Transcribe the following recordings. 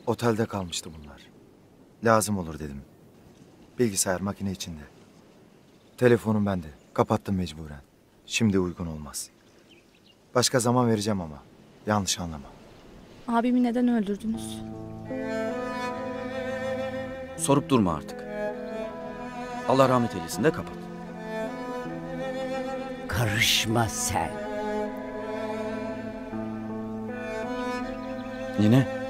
Otelde kalmıştı bunlar. Lazım olur dedim. Bilgisayar makine içinde. Telefonum bende. Kapattım mecburen. Şimdi uygun olmaz. Başka zaman vereceğim ama. Yanlış anlama. Abimi neden öldürdünüz? Sorup durma artık. Allah rahmet eylesin de kapat. Karışma sen. Nine.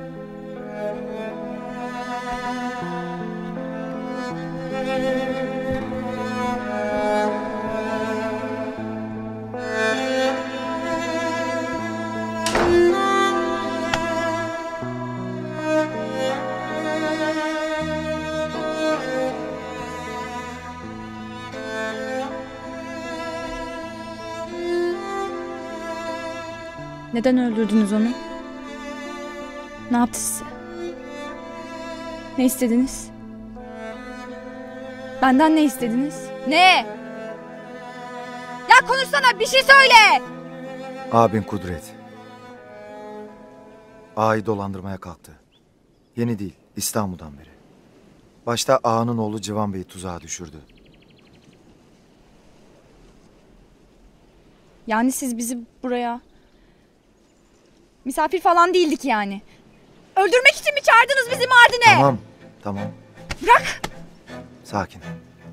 Neden öldürdünüz onu? Ne yaptı size? Ne istediniz? Benden ne istediniz? Ne? Ya konuşsana, bir şey söyle! Abin Kudret. Ağayı dolandırmaya kalktı. Yeni değil, İstanbul'dan beri. Başta ağanın oğlu Civan Bey'i tuzağa düşürdü. Yani siz bizi buraya... Misafir falan değildik yani. Öldürmek için mi çağırdınız bizi Mardin'e? Tamam, tamam. Bırak! Sakin.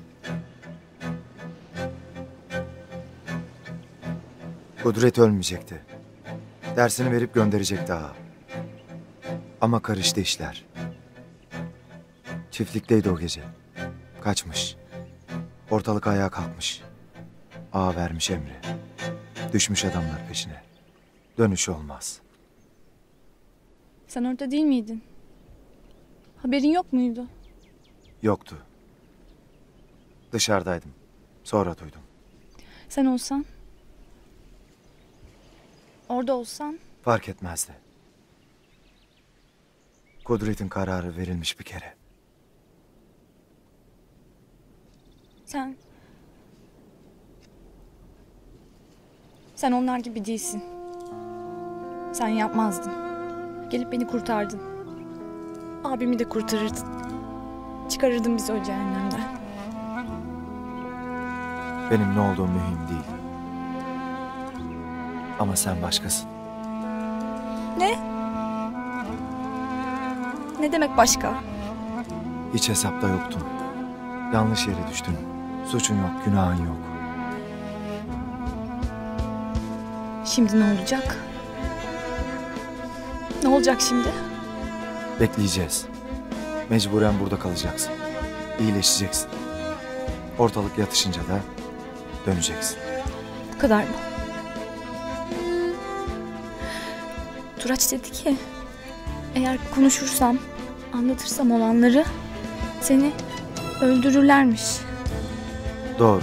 Kudret ölmeyecekti. Dersini verip gönderecekti ağa. Ama karıştı işler. Çiftlikteydi o gece. Kaçmış. Ortalık ayağa kalkmış. Ağa vermiş emri. Düşmüş adamlar peşine. Dönüş olmaz. Sen orada değil miydin? Haberin yok muydu? Yoktu. Dışarıdaydım. Sonra duydum. Sen olsan? Orada olsan? Fark etmezdi. Kudret'in kararı verilmiş bir kere. Sen onlar gibi değilsin. Sen yapmazdın. Gelip beni kurtardın. Abimi de kurtarırdın. Çıkarırdın bizi o cehennemden. Benim ne olduğum mühim değil. Ama sen başkasın. Ne? Ne demek başka? Hiç hesapta yoktun. Yanlış yere düştün. Suçun yok, günahın yok. Şimdi ne olacak? Ne olacak şimdi? Bekleyeceğiz. Mecburen burada kalacaksın. İyileşeceksin. Ortalık yatışınca da döneceksin. Bu kadar mı? Turaç dedi ki... Eğer konuşursam, anlatırsam olanları... Seni öldürürlermiş. Doğru.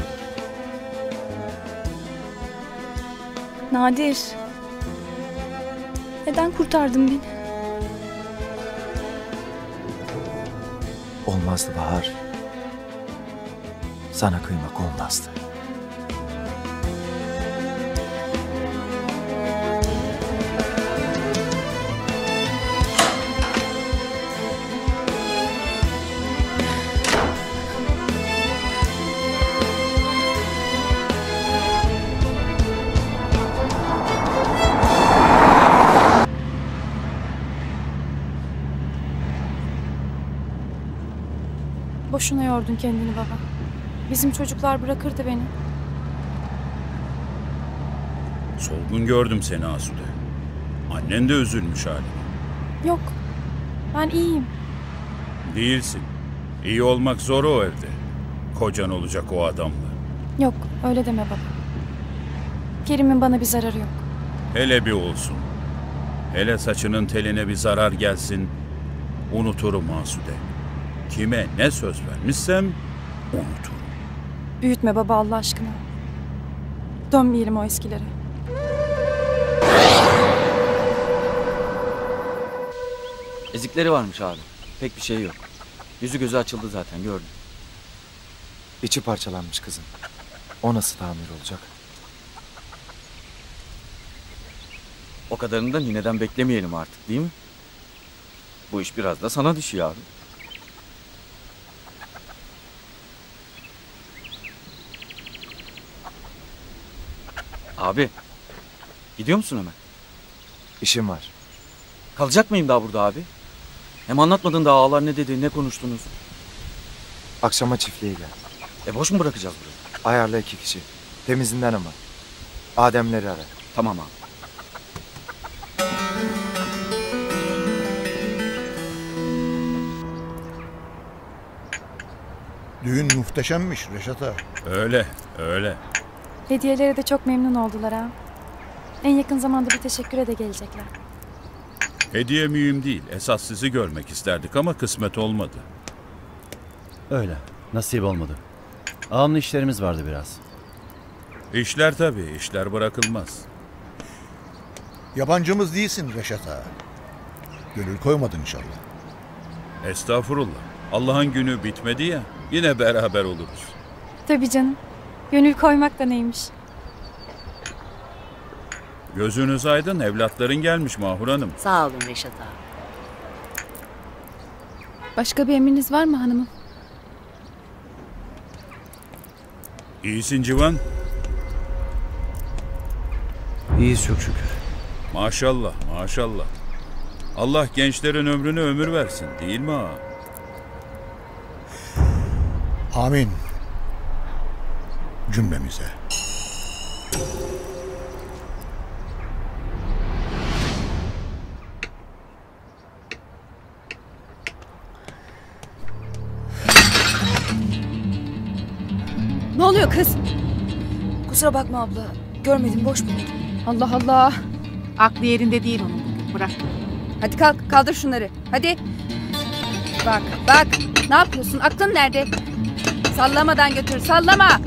Nadir. Neden kurtardın beni? Olmazdı Bahar. Sana kıymak olmazdı. Boşuna yordun kendini baba. Bizim çocuklar bırakırdı beni. Solgun gördüm seni Asude. Annen de üzülmüş haline. Yok. Ben iyiyim. Değilsin. İyi olmak zor o evde. Kocan olacak o adamla. Yok öyle deme baba. Kerim'in bana bir zararı yok. Hele bir olsun. Hele saçının teline bir zarar gelsin. Unuturum Asude. Kime ne söz vermişsem unuturum. Büyütme baba Allah aşkına. Dönmeyelim o eskilere. Ezikleri varmış abi. Pek bir şey yok. Yüzü gözü açıldı zaten gördüm. İçi parçalanmış kızın. O nasıl tamir olacak? O kadarını da nineden beklemeyelim artık değil mi? Bu iş biraz da sana düşüyor abi. Abi, gidiyor musun hemen? İşim var. Kalacak mıyım daha burada abi? Hem anlatmadın daha ağalar ne dedi, ne konuştunuz? Akşama çiftliğe gel. Boş mu bırakacağız burayı? Ayarla 2 kişi. Temizinden ama. Ademleri ara. Tamam abi. Düğün muhteşemmiş Reşat ağa. Öyle, öyle. Hediyelere de çok memnun oldular ha. En yakın zamanda bir teşekküre de gelecekler. Hediye mühim değil. Esas sizi görmek isterdik ama kısmet olmadı. Öyle. Nasip olmadı. Ağamlı işlerimiz vardı biraz. İşler tabii, işler bırakılmaz. Yabancımız değilsin Reşat ağa. Gönül koymadın inşallah. Estağfurullah. Allah'ın günü bitmedi ya, yine beraber oluruz. Tabii canım. Gönül koymak da neymiş? Gözünüz aydın, evlatların gelmiş Mahur Hanım. Sağ olun Reşat ağa. Başka bir emriniz var mı hanımım? İyisin Civan. İyiyiz çok şükür. Maşallah, maşallah. Allah gençlerin ömrüne ömür versin, değil mi ağa? Amin. Cümlemize. Ne oluyor kız? Kusura bakma abla. Görmedim, boş bulundum. Allah Allah. Aklı yerinde değil onun bugün. Bırak. Hadi kalk, kaldır şunları. Hadi. Bak, bak. Ne yapıyorsun? Aklın nerede? Sallamadan götür, sallama.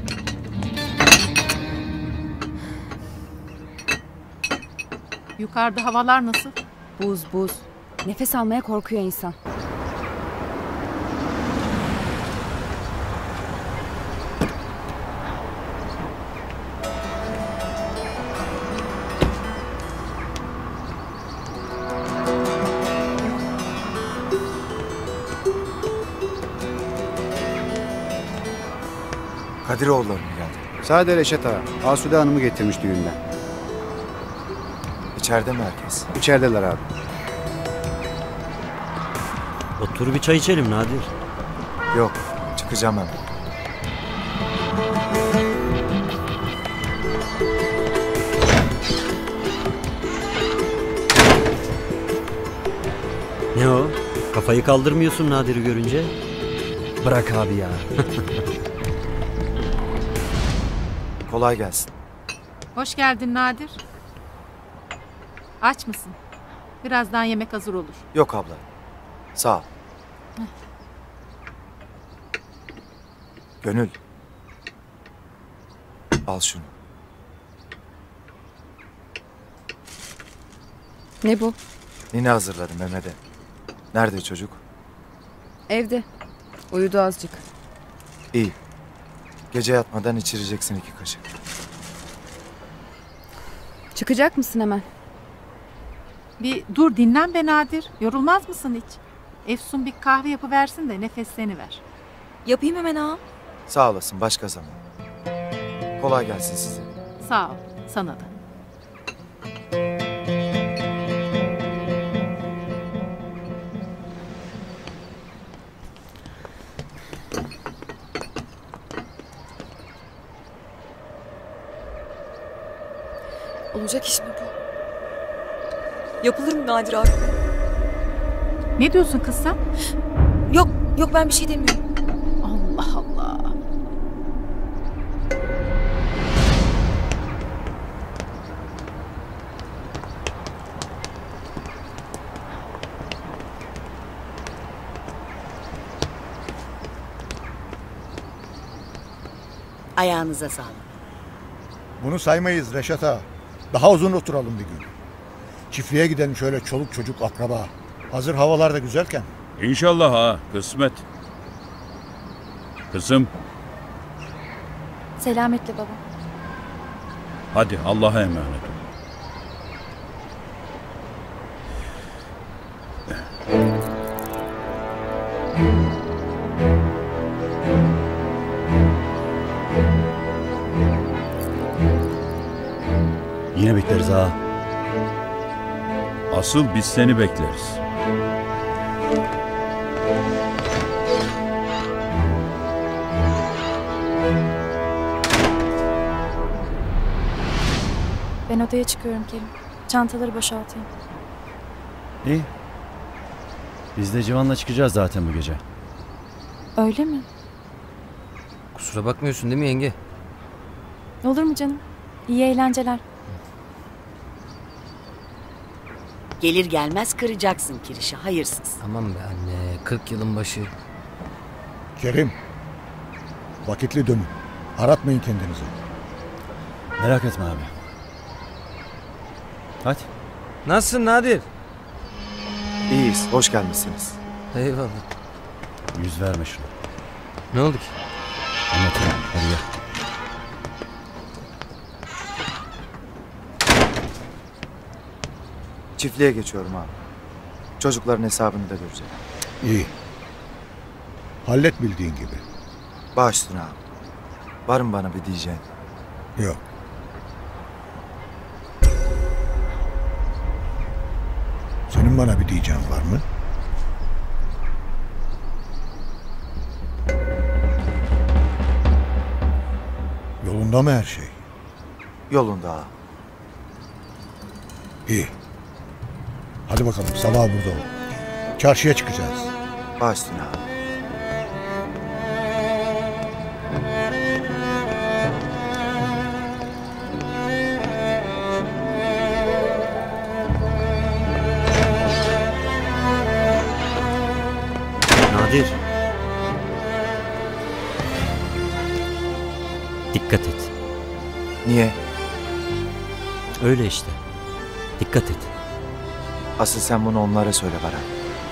Yukarıda havalar nasıl? Buz, buz. Nefes almaya korkuyor insan. Kadiroğulları mı geldi? Sade Reşat ağa. Asude Hanım'ı getirmiş düğünden. İçeride mi herkes? İçerideler abi. Otur bir çay içelim Nadir. Yok. Çıkacağım hemen. Ne o? Kafayı kaldırmıyorsun Nadir'i görünce. Bırak abi ya. Kolay gelsin. Hoş geldin Nadir. Aç mısın? Birazdan yemek hazır olur. Yok abla. Sağ ol. Gönül. Al şunu. Ne bu? Nine hazırladım Mehmet'e. Nerede çocuk? Evde. Uyudu azıcık. İyi. Gece yatmadan içireceksin 2 kaşık. Çıkacak mısın hemen? Bir dur dinlen be Nadir. Yorulmaz mısın hiç? Efsun bir kahve yapıversin de nefesleniver. Yapayım hemen ağam. Sağ olasın, başka zaman. Kolay gelsin size. Sağ ol. Sana da. Olacak iş mi bu? Yapılır mı Nadir abi? Ne diyorsun kız sen? Yok, yok ben bir şey demiyorum. Allah Allah. Ayağınıza sağlık. Bunu saymayız Reşat ağa. Daha uzun oturalım bir gün. Çiftliğe gidelim şöyle çoluk çocuk akraba. Hazır havalar da güzelken. İnşallah ha, kısmet. Kızım, Selametle baba. hadi Allah'a emanet ol. Yine bekleriz ha. Asıl biz seni bekleriz. Ben odaya çıkıyorum Kerim. Çantaları boşaltayım. İyi. Biz de Civan'la çıkacağız zaten bu gece. Öyle mi? Kusura bakmıyorsun değil mi yenge? Olur mu canım? İyi eğlenceler. Gelir gelmez kıracaksın kirişi, hayırsız. Tamam be anne, 40 yılın başı. Kerim. Vakitli dönün. Aratmayın kendinizi. Merak etme abi. Hadi. Nasılsın Nadir? İyiyiz, hoş gelmişsiniz. Eyvallah. Yüz verme şunu. Ne oldu ki? Anlatayım. Hadi gel. Çiftliğe geçiyorum abi. Çocukların hesabını da göreceğim. İyi. Hallet bildiğin gibi. Baş üstüne abi. Var mı bana bir diyeceğin? Yok. Senin bana bir diyeceğin var mı? Yolunda mı her şey? Yolunda abi. İyi. Hadi bakalım sabah burada ol. Çarşıya çıkacağız. Baş üstüne abi. Nadir. Dikkat et. Niye? Öyle işte. Dikkat et. Asıl sen bunu onlara söyle Baran.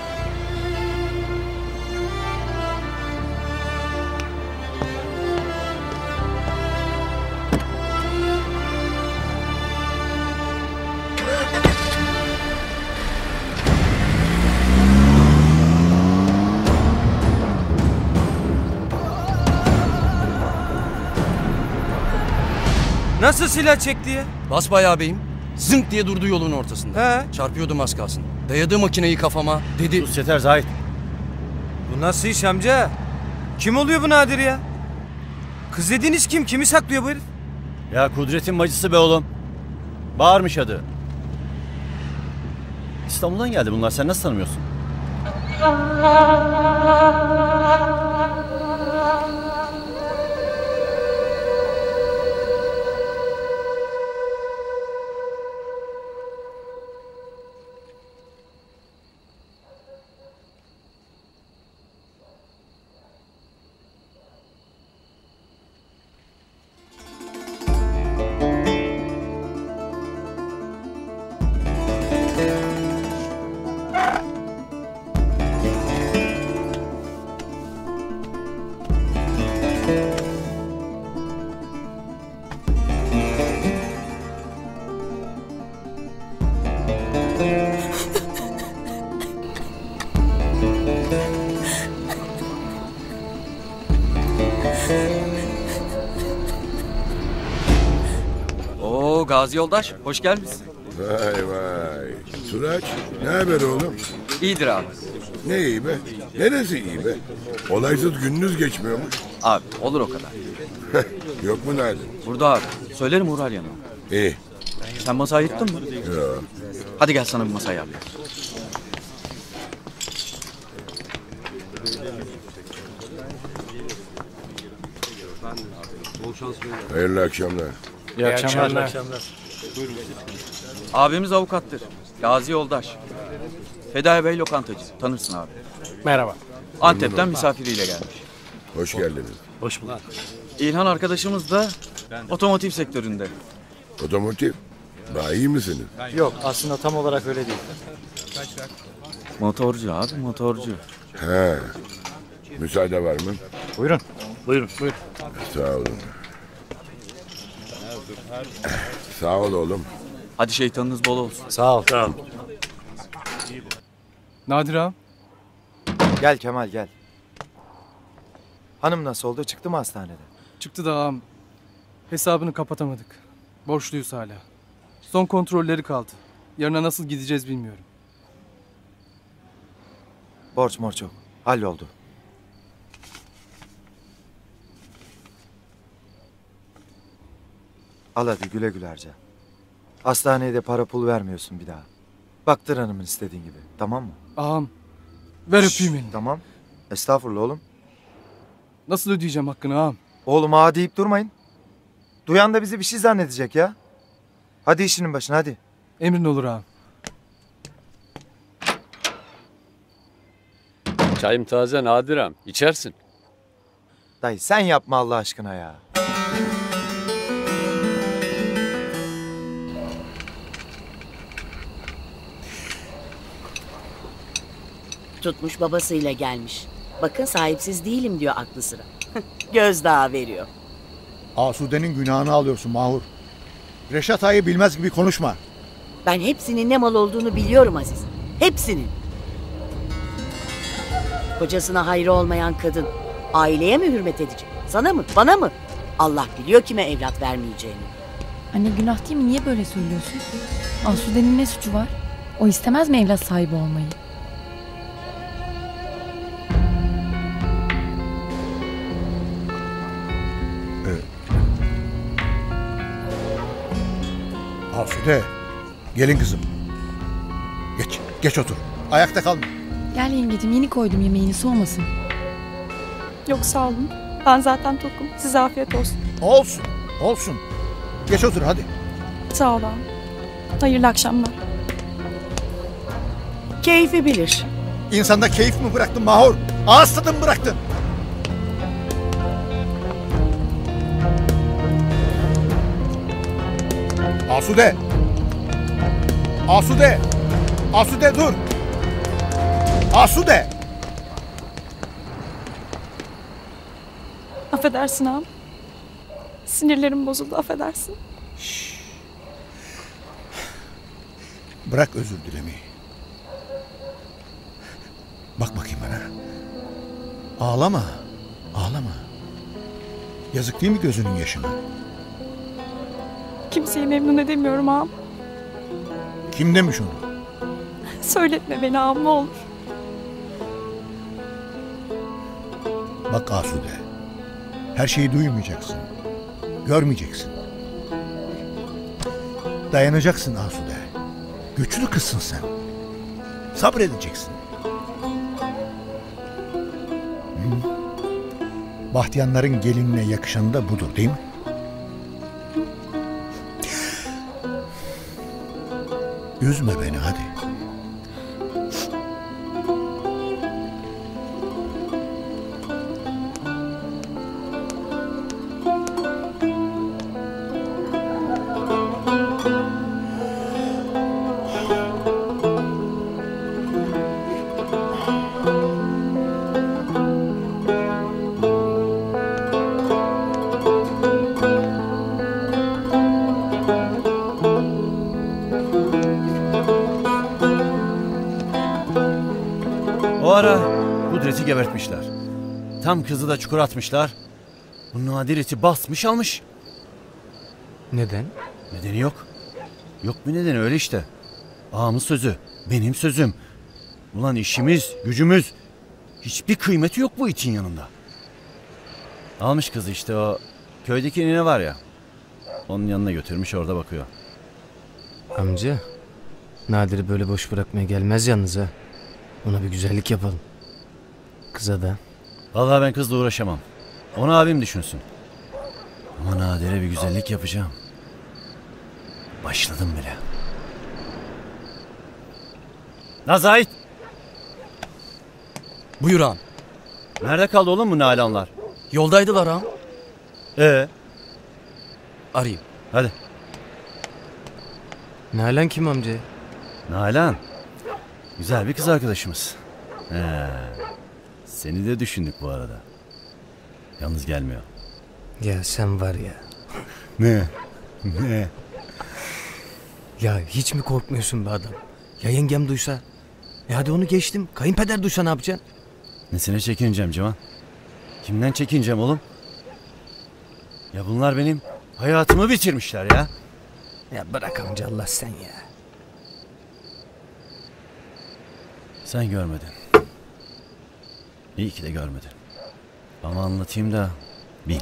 Nasıl silah çekti ya? Basbayağı beyim. Zınk diye durdu yolun ortasında. He. Çarpıyordum az kalsın. Dayadı makineyi kafama. Dedi. Sus yeter Zahit. Bu nasıl iş amca? Kim oluyor bu Nadir ya? Kız dediğiniz kim? Kimi saklıyor bu herif? Ya Kudret'in bacısı be oğlum. Bağırmış adı. İstanbul'dan geldi bunlar. Sen nasıl tanımıyorsun? Oo Gazi Yoldaş, hoş gelmişsin. Vay vay. Turaç, ne haber oğlum? İyidir abi. Ne iyi be? Neresi iyi be? Olaysız gününüz geçmiyormuş. Abi olur o kadar. Yok mu Nadir? Burada abi. Söylerim uğrar yanıma. İyi. Sen masayı yıktın mı? Yok. Hadi gel sana bir masa ayarlayayım. Hayırlı akşamlar. İyi akşamlar. Abimiz avukattır. Gazi Yoldaş. Fedai Bey lokantacı. Tanırsın abi. Merhaba. Antep'ten misafiriyle gelmiş. Hoş geldiniz. Hoş bulduk. İlhan arkadaşımız da otomotiv sektöründe. Otomotiv. Bayi misiniz? Yok aslında tam olarak öyle değil. Motorcu abi, motorcu. He. Müsaade var mı? Buyurun. Buyurun. Buyurun. Sağ olun. Sağ ol oğlum. Hadi şeytanınız bol olsun. Sağ ol. Sağ ol. Nadir ağam. Gel Kemal gel. Hanım nasıl oldu? Çıktı mı hastaneden? Çıktı da ağam. Hesabını kapatamadık. Borçluyuz hala. Son kontrolleri kaldı. Yarına nasıl gideceğiz bilmiyorum. Borç morç yok. Halloldu. Al hadi güle güle harca. Hastaneye de para pul vermiyorsun bir daha. Baktır hanımın istediğin gibi. Tamam mı? Ağam. Ver öpeyim elini. Tamam. Estağfurullah oğlum. Nasıl ödeyeceğim hakkını ağam? Oğlum ağa deyip durmayın. Duyan da bizi bir şey zannedecek ya. Hadi işinin başına hadi. Emrin olur ağam. Çayım taze Nadirem. İçersin. Dayı sen yapma Allah aşkına ya. Tutmuş babasıyla gelmiş. Bakın sahipsiz değilim diyor aklı sıra. Gözdağı veriyor. Asude'nin günahını alıyorsun Mahur. Reşat Ağa'yı bilmez gibi konuşma. Ben hepsinin ne mal olduğunu biliyorum Aziz. Hepsinin. Kocasına hayrı olmayan kadın aileye mi hürmet edecek? Sana mı? Bana mı? Allah biliyor kime evlat vermeyeceğini. Anne günah değil mi? Niye böyle söylüyorsun? Asude'nin ne suçu var? O istemez mi evlat sahibi olmayı? Asude, gelin kızım. Geç otur. Ayakta kalma. Gel yengecim, yeni koydum yemeğini, soğumasın. Yok sağ olun. Ben zaten tokum. Size afiyet olsun. Olsun. Geç otur hadi. Sağ ol ağam. Hayırlı akşamlar. Keyfi bilir. İnsanda keyif mi bıraktın Mahur? Ağız tadı mı bıraktın? Asude! Asude dur! Asude! Affedersin ağam. Sinirlerim bozuldu, affedersin. Bırak özür dilemeyi. Bak bakayım bana. Ağlama. Yazık değil mi gözünün yaşına? Kimseyi memnun edemiyorum ağam. Kim demiş onu? Söyletme beni ağam, ne olur. Bak Asude. Her şeyi duymayacaksın. Görmeyeceksin. Dayanacaksın Asude. Güçlü kızsın sen. Sabredeceksin. Bahtiyanların gelinine yakışanı da budur değil mi? Üzme beni hadi. O ara Kudret'i gebertmişler. Tam kızı da çukur atmışlar. Bu Nadir iti basmış almış. Neden? Nedeni yok. Yok bir nedeni, öyle işte. Ağamın sözü, benim sözüm. Ulan işimiz, gücümüz. Hiçbir kıymeti yok bu itin yanında. Almış kızı işte, o köydeki nine var ya. Onun yanına götürmüş, orada bakıyor. Amca, Nadir'i böyle boş bırakmaya gelmez yalnız ha. Ona bir güzellik yapalım. Kıza da. Vallahi ben kızla uğraşamam. Onu abim düşünsün. Ama Nadir'e bir güzellik yapacağım. Başladım bile. Nazait! Buyur ağam. Nerede kaldı oğlum bu Nalanlar? Yoldaydılar ağam. Arayayım. Hadi. Nalan kim amca? Nalan. Güzel bir kız arkadaşımız. Seni de düşündük bu arada. Yalnız gelmiyor. Ya sen var ya. Ne? Ya hiç mi korkmuyorsun be adam? Ya yengem duysa? Hadi onu geçtim. Kayınpeder duysa ne yapacaksın? Nesine çekineceğim Civan? Kimden çekineceğim oğlum? Ya bunlar benim hayatımı bitirmişler ya. Ya bırak amca Allah sen ya. Sen görmedin. İyi ki de görmedin. Ama anlatayım da bil.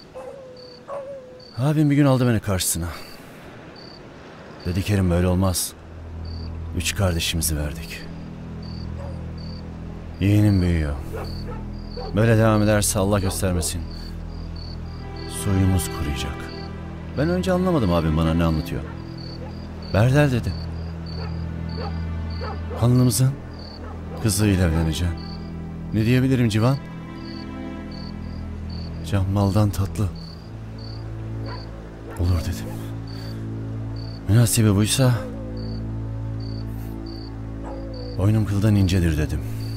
Abim bir gün aldı beni karşısına. Dedi Kerim böyle olmaz. 3 kardeşimizi verdik. Yeğenim büyüyor. Böyle devam ederse Allah göstermesin. Soyumuz kuruyacak. Ben önce anlamadım abim bana ne anlatıyor. Berdel dedi. Hanlımızın kızıyla evleneceğim. Ne diyebilirim Civan? Can maldan tatlı. Olur dedim. Münasibe buysa boynum kıldan incedir dedim.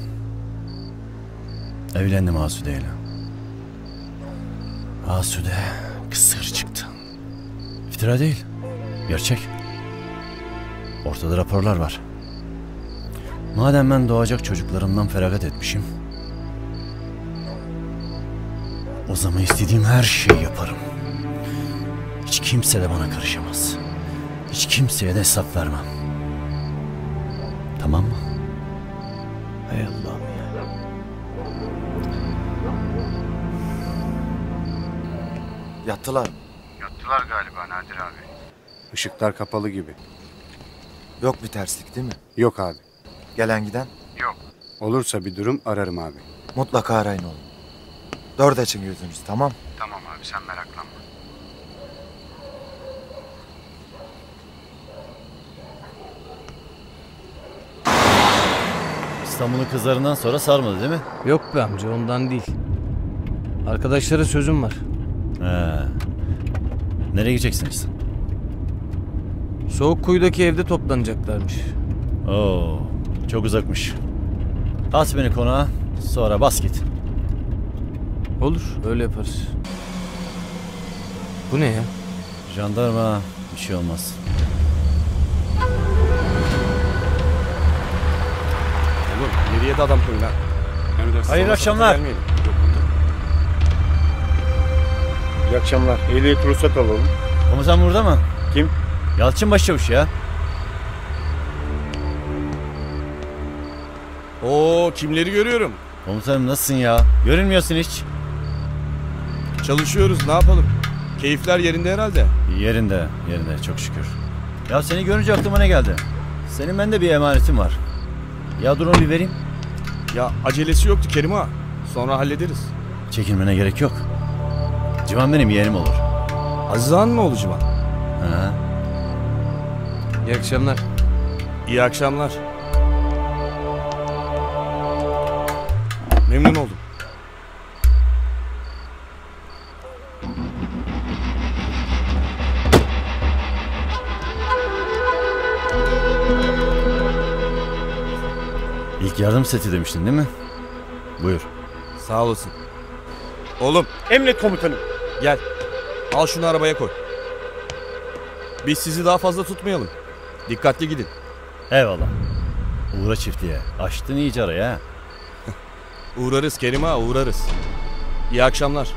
Evlendim Asude ile. Asude kısır çıktı. İftira değil. Gerçek. Ortada raporlar var. Madem ben doğacak çocuklarımdan feragat etmişim, o zaman istediğim her şeyi yaparım. Hiç kimse de bana karışamaz. Hiç kimseye de hesap vermem. Tamam mı? Hay Allah'ım ya. Yattılar mı? Yattılar galiba Nadir abi. Işıklar kapalı gibi. Yok bir terslik değil mi? Yok abi. Gelen giden? Yok. Olursa bir durum ararım abi. Mutlaka arayın oğlum. 4 açın gözünüzü, tamam? Tamam abi sen meraklanma. İstanbul'un kızlarından sonra sarmadı değil mi? Yok be amca ondan değil. Arkadaşlara sözüm var. He. Nereye gideceksiniz? Soğukkuyu'daki evde toplanacaklarmış. Oo, çok uzakmış. At beni konağa, sonra bas git. Olur, öyle yaparız. Bu ne ya? Jandarma, bir şey olmaz. Oğlum geriye de adam koyun ha. Hayırlı akşamlar. İyi akşamlar. Ehliyet ruhsat alalım. Komutan burada mı? Kim? Yalçın Başçavuş ya. Oo kimleri görüyorum. Komutanım nasılsın ya? Görünmüyorsun hiç. Çalışıyoruz ne yapalım. Keyifler yerinde herhalde. Yerinde çok şükür. Ya seni görünce aklıma ne geldi? Senin bende bir emanetin var. Ya dur onu bir vereyim. Ya acelesi yoktu Kerim ağa. Sonra hallederiz. Çekinmene gerek yok. Civan benim yeğenim olur. Azize Han mı oldu Civan? Ha. İyi akşamlar. İyi akşamlar. Memnun oldum. İlk yardım seti demiştin değil mi? Buyur. Sağ olasın. Oğlum. Emret komutanım. Gel. Al şunu arabaya koy. Biz sizi daha fazla tutmayalım. Dikkatli gidin. Eyvallah. Uğra çiftliğe. Açtın iyice araya ha. Uğrarız Kerim ağa uğrarız. İyi akşamlar.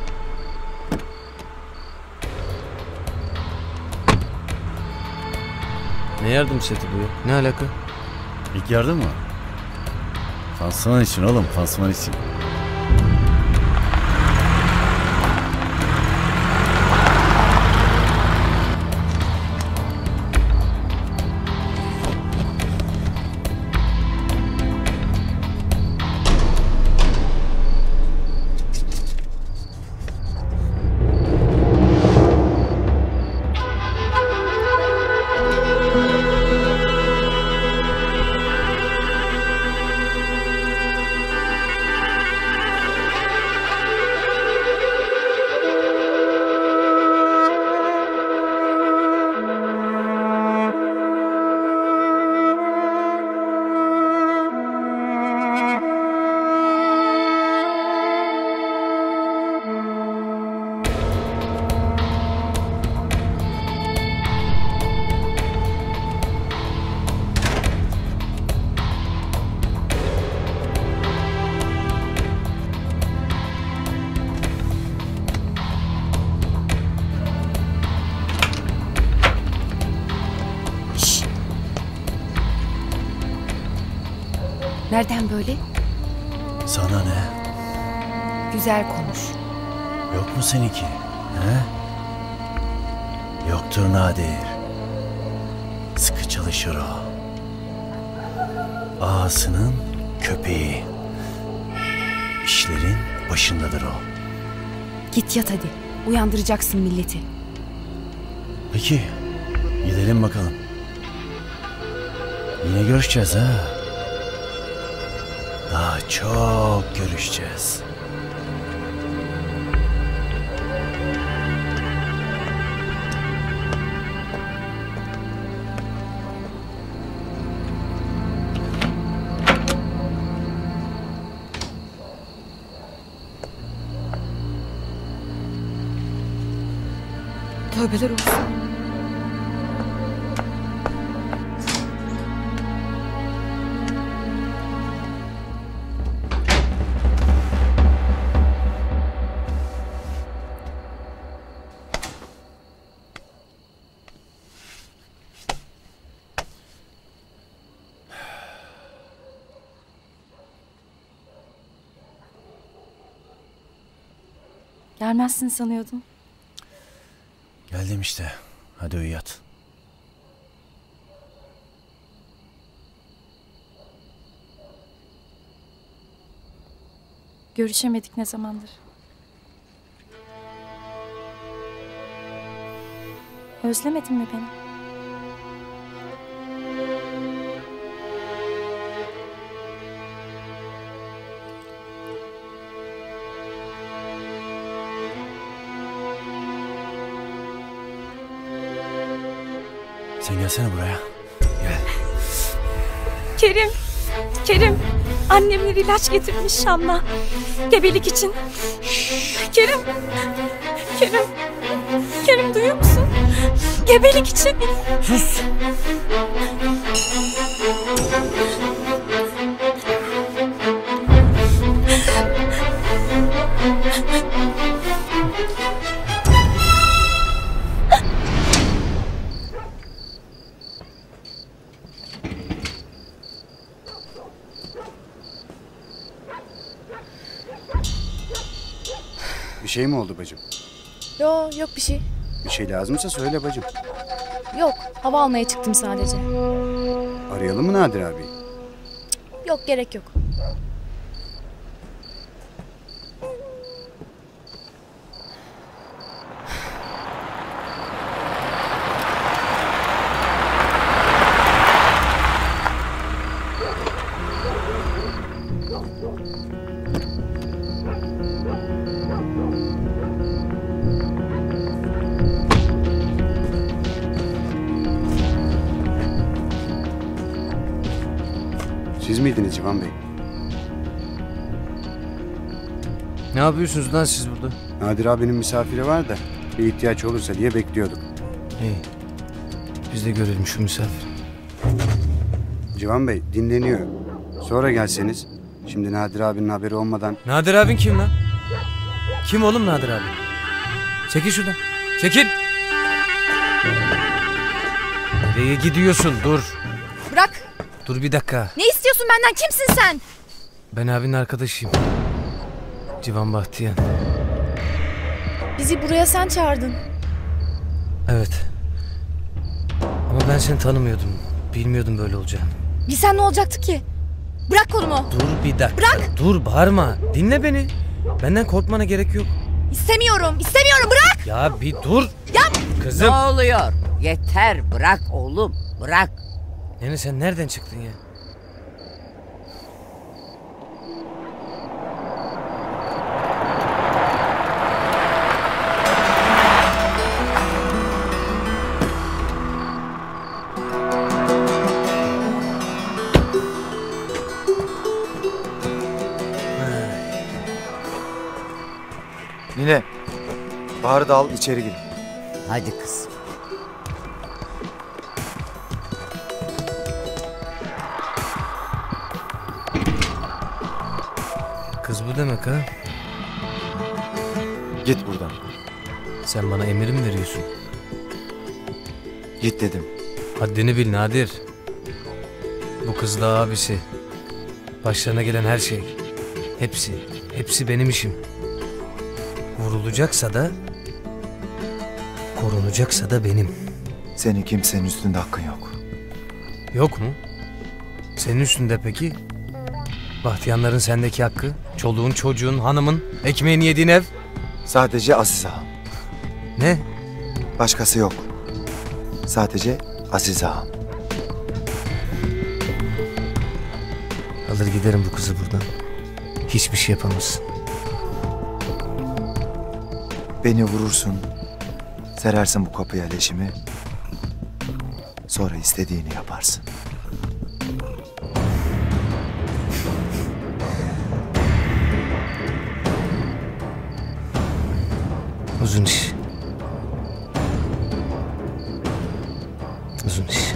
Ne yardım seti bu ya? Ne alaka? İlk yardım mı? Pansuman için oğlum, pansuman için. Nereden böyle? Sana ne? Güzel konuş. Yok mu seninki? He? Yoktur Nadir. Sıkı çalışır o. Ağasının köpeği. İşlerin başındadır o. Git yat hadi. Uyandıracaksın milleti. Peki, gidelim bakalım. Yine görüşeceğiz ha. Daha çok görüşeceğiz. Tövbeler olsun. Gelmezsin sanıyordum. Geldim işte. Hadi uyu yat. Görüşemedik ne zamandır. Özlemedin mi beni? Sen gelsene buraya. Gel. Kerim, Kerim. Annemler ilaç getirmiş Şam'la. Gebelik için. Kerim, Kerim. Kerim duyuyor musun? Gebelik için. Sus. Bir şey mi oldu bacım? Yok bir şey. Bir şey lazımsa söyle bacım. Yok, hava almaya çıktım sadece. Arayalım mı Nadir abi? Yok, gerek yok. Siz miydiniz Civan Bey? Ne yapıyorsunuz lan siz burada? Nadir abinin misafiri var da bir ihtiyaç olursa diye bekliyorduk. İyi. Biz de görelim şu misafir. Civan Bey dinleniyor. Sonra gelseniz. Şimdi Nadir abinin haberi olmadan... Nadir abin kim lan? Kim oğlum Nadir abi? Çekil şuradan. Çekil. Nereye gidiyorsun? Dur. Bırak. Dur bir dakika. Ne istiyorsun benden? Kimsin sen? Ben abinin arkadaşıyım. Civan Bahtiyan. Bizi buraya sen çağırdın. Evet. Ama ben seni tanımıyordum. Bilmiyordum böyle olacağını. Bilsen ne olacaktı ki? Bırak kolumu. Dur bir dakika. Bırak. Dur bağırma. Dinle beni. Benden korkmana gerek yok. İstemiyorum. Bırak. Ya bir dur. Yap. Kızım. Ne oluyor? Yeter bırak oğlum bırak. Yani sen nereden çıktın ya? Nine, Bahar'ı da al içeri gir. Hadi kız. Kız bu demek ha? Git buradan. Sen bana emir mi veriyorsun? Git dedim. Haddini bil Nadir. Bu kız da abisi. Başlarına gelen her şey. Hepsi benim işim. Vurulacaksa da, korunacaksa da benim. Senin kimsenin üstünde hakkın yok. Yok mu? Senin üstünde peki? Bahtiyanların sendeki hakkı, çoluğun, çocuğun, hanımın, ekmeğini yediğin ev. Sadece Aziz Ağam. Ne? Başkası yok. Sadece Aziz Ağam. Alır giderim bu kızı buradan. Hiçbir şey yapamazsın. Beni vurursun, serersin bu kapıya leşimi. Sonra istediğini yaparsın. Uzun iş. Uzun iş.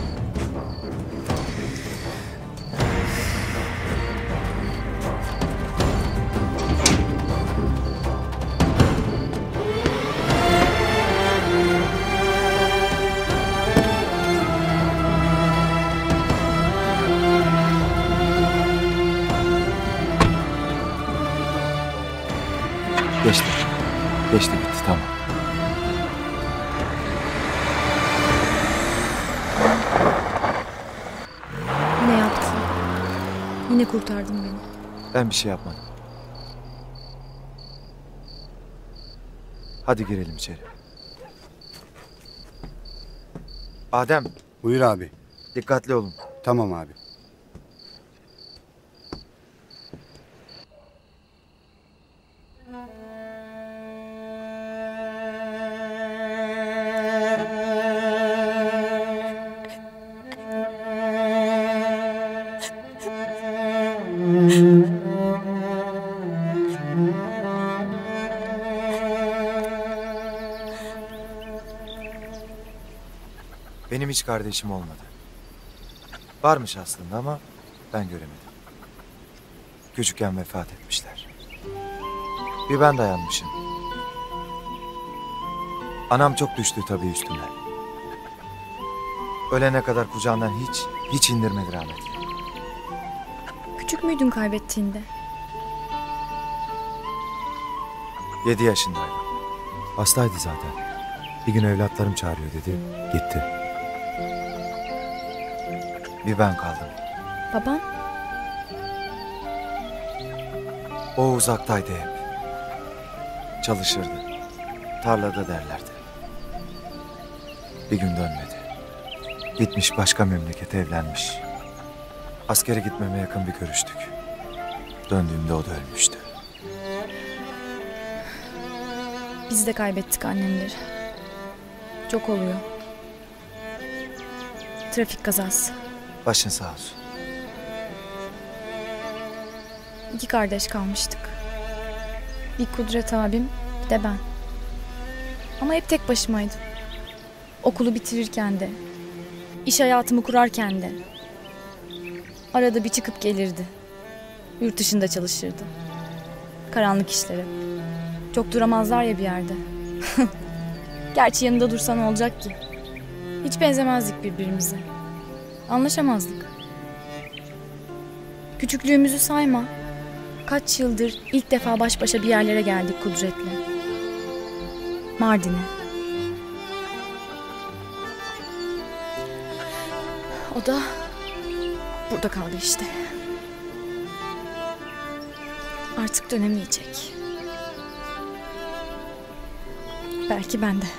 Geçti. Geçti bitti tamam. Yine yaptın. Yine kurtardın beni. Ben bir şey yapmadım. Hadi girelim içeri. Adem. Buyur abi. Dikkatli olun. Tamam abi. Benim hiç kardeşim olmadı. Varmış aslında ama ben göremedim. Küçükken vefat etmişler. Bir ben dayanmışım. Anam çok düştü tabii üstüme. Ölene kadar kucağından hiç indirmedi rahmetli. Küçük müydün kaybettiğinde? 7 yaşındaydım. Hastaydı zaten. Bir gün evlatlarım çağırıyor dedi. Gitti. Bir ben kaldım. Baban? O uzaktaydı hep. Çalışırdı. Tarlada derlerdi. Bir gün dönmedi. Gitmiş başka memlekete evlenmiş. Askere gitmeme yakın bir görüştük. Döndüğümde o da ölmüştü. Biz de kaybettik annemleri. Çok oluyor. Trafik kazası. Başın sağ olsun. 2 kardeş kalmıştık. Bir Kudret abim, bir de ben. Ama hep tek başımaydım. Okulu bitirirken de, iş hayatımı kurarken de. Arada bir çıkıp gelirdi. Yurt dışında çalışırdı. Karanlık işleri. Çok duramazlar ya bir yerde. Gerçi yanında dursan olacak ki. Hiç benzemezdik birbirimize. Anlaşamazdık. Küçüklüğümüzü sayma. Kaç yıldır ilk defa baş başa bir yerlere geldik Kudret'le. Mardin'e. O da burada kaldı işte. Artık dönemeyecek. Belki ben de.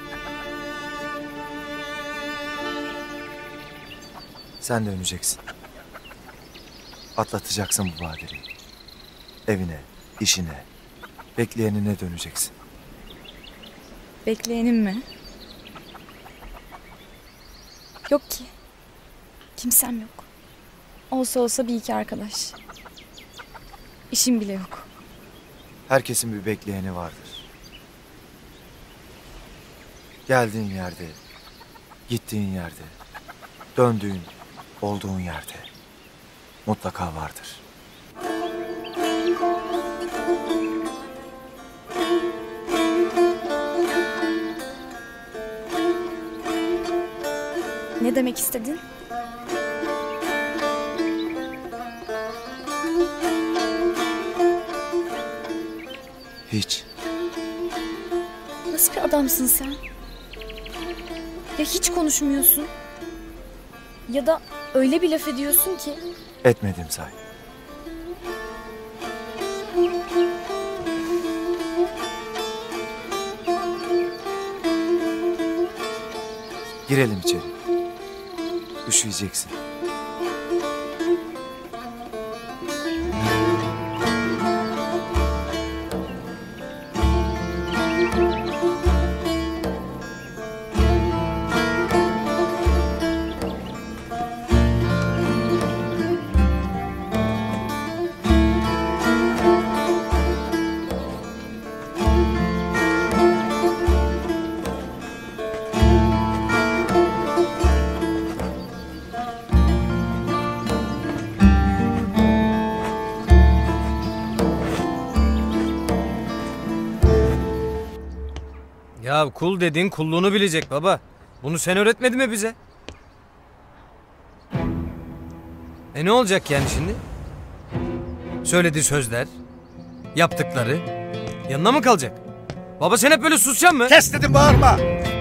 Sen de döneceksin. Atlatacaksın bu badireyi. Evine, işine, bekleyenine döneceksin. Bekleyenim mi? Yok ki. Kimsem yok. Olsa olsa bir iki arkadaş. İşim bile yok. Herkesin bir bekleyeni vardır. Geldiğin yerde, gittiğin yerde, döndüğün, olduğun yerde mutlaka vardır. Ne demek istedin? Hiç. Nasıl bir adamsın sen? Ya hiç konuşmuyorsun. Ya da öyle bir laf ediyorsun ki. Etmedim say. Girelim içeri. Üşüyeceksin. Ya kul dediğin kulluğunu bilecek baba. Bunu sen öğretmedin mi bize? Ne olacak yani şimdi? Söylediği sözler, yaptıkları yanına mı kalacak? Baba sen hep böyle susacaksın mı? Kes dedim, bağırma!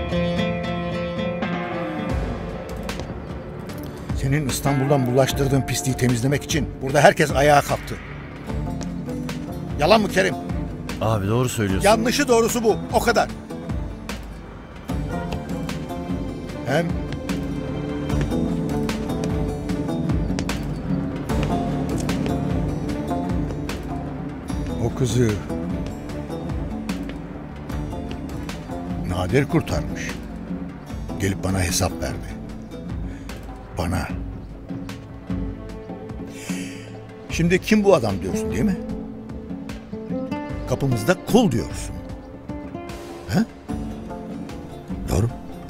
Senin İstanbul'dan bulaştırdığın pisliği temizlemek için burada herkes ayağa kalktı. Yalan mı Kerim? Abi doğru söylüyorsun. Yanlışı doğrusu bu, o kadar. Hem o kızı Nadir kurtarmış. Gelip bana hesap verdi. Bana. Şimdi kim bu adam diyorsun değil mi? Kapımızda kul diyorsun. He? Doğru.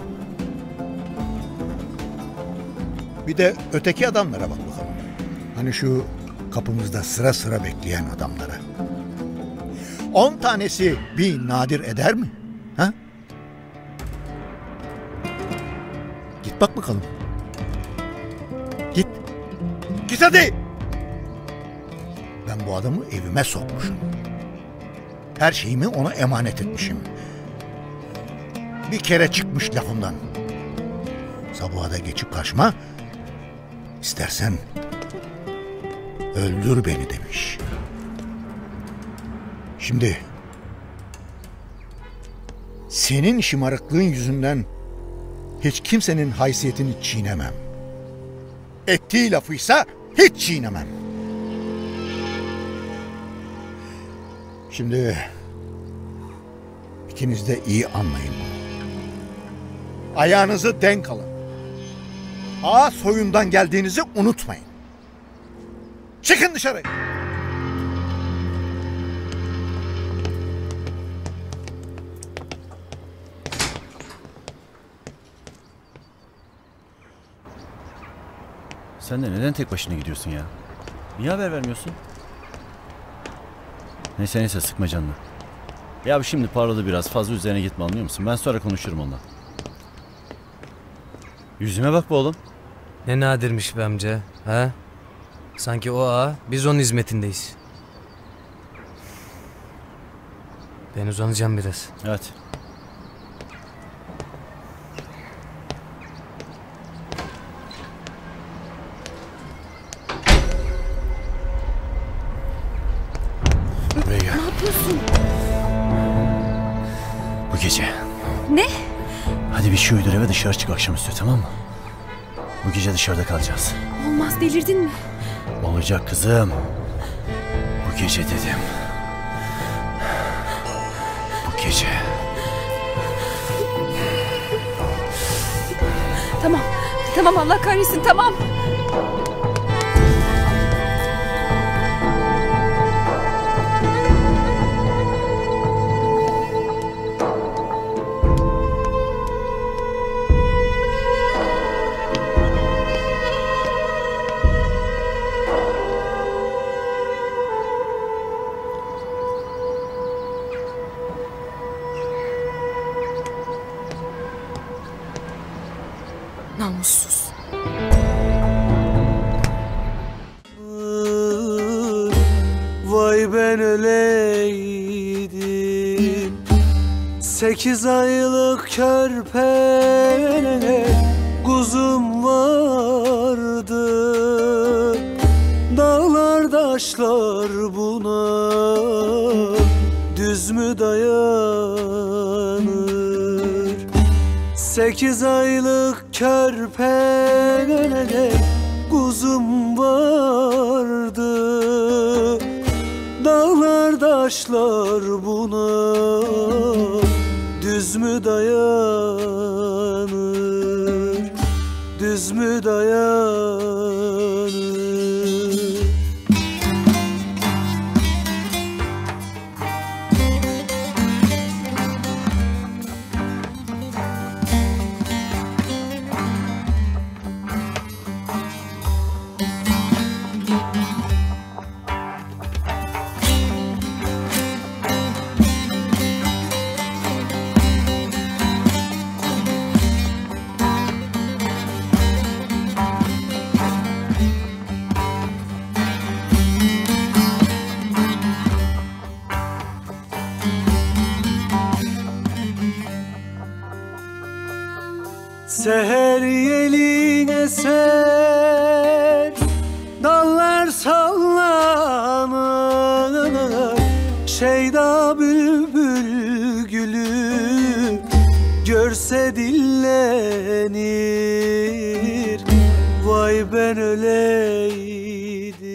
Bir de öteki adamlara bak bakalım. Hani şu kapımızda sıra sıra bekleyen adamlara. 10 tanesi bir Nadir eder mi? Ha? Git bak bakalım. Git. Git hadi. Ben bu adamı evime sokmuşum. Her şeyimi ona emanet etmişim. Bir kere çıkmış lafımdan. Sabaha da geçip karşıma, İstersen öldür beni demiş. Şimdi senin şımarıklığın yüzünden hiç kimsenin haysiyetini çiğnemem. Ettiği lafıysa hiç çiğnemem. Şimdi ikiniz de iyi anlayın bunu. Ayağınızı denk alın. Ağa soyundan geldiğinizi unutmayın. Çıkın dışarı. Sen de neden tek başına gidiyorsun ya? Niye haber vermiyorsun? Neyse sıkma canını. Ya şimdi parladı biraz, fazla üzerine gitme, anlıyor musun? Ben sonra konuşurum onunla. Yüzüme bak be oğlum. Ne nadirmiş be amca. Ha? Sanki o ağa, biz onun hizmetindeyiz. Ben uzanacağım biraz. Evet. Buraya gel. Ne yapıyorsun? Bu gece. Ne? Hadi bir şey uydur eve, dışarı çık akşamüstü, tamam mı? Bu gece dışarıda kalacağız. Olmaz, delirdin mi? Olacak kızım. Bu gece dedim. Bu gece. Tamam. Tamam, Allah kahretsin, tamam. Namussuz. Vay ben öleyim. öyleydim. 8 aylık körpe kuzum vardı. Dağlar taşlar buna düz mü dayanır? 8 aylık körpe kuzum vardı. Dağlar taşlar buna düz mü dayanır? Düz mü dayanır? Seher yelin eser, dallar sallanır. Şeyda bülbül gülü görse dillenir. Vay ben öleydim.